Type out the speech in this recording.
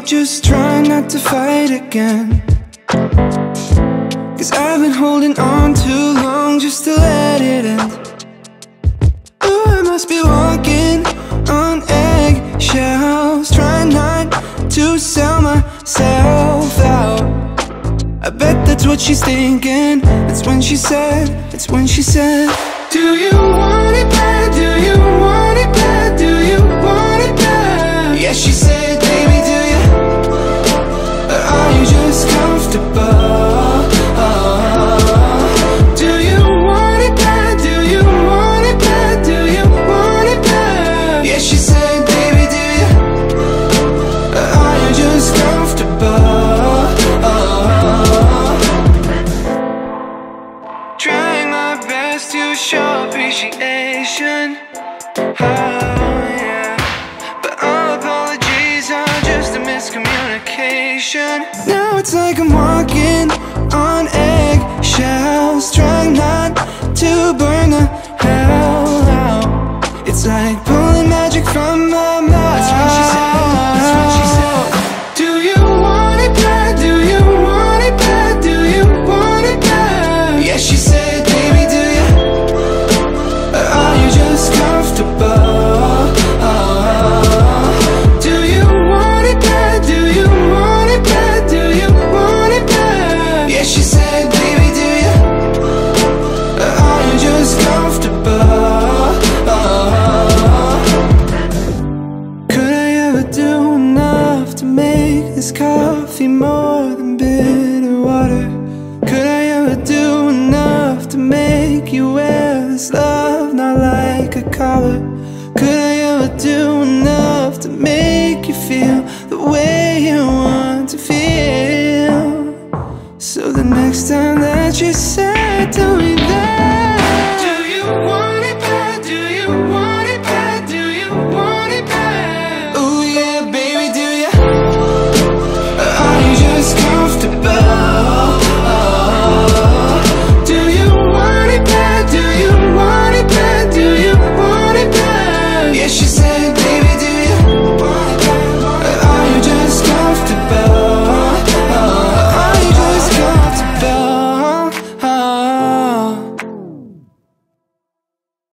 just try not to fight again, 'cause I've been holding on too long just to let it end. Oh, I must be walking on eggshells, trying not to sell myself out. I bet that's what she's thinking. That's when she said, do you want it bad, do you want it bad, do you want it bad? Yeah, she said, baby, do you? Or are you just comfortable? Do you want it bad, do you want it bad, do you want it bad? Yeah, she said, baby, do you? Or are you just comfortable? Trying my best to show appreciation, yeah, but all apologies are just a miscommunication. Now it's like I'm walking on eggshells, trying not to burn the hell out. It's like pulling magic from my mouth. That's what she said, that's what she said. Do you want it bad, do you want it bad, do you want it bad? Yeah, she said, baby, do you? Or are you just comfortable? Do you want it bad, do you want it bad, do you want it bad? Yeah, she said, baby, do you? Or are you just comfortable? Could I ever do enough to make this coffee more than bitter water? Could I ever do enough to make you wear this love not like a collar? Could I ever do enough to make you feel the way you want to feel? So the next time that you're sad, tell me that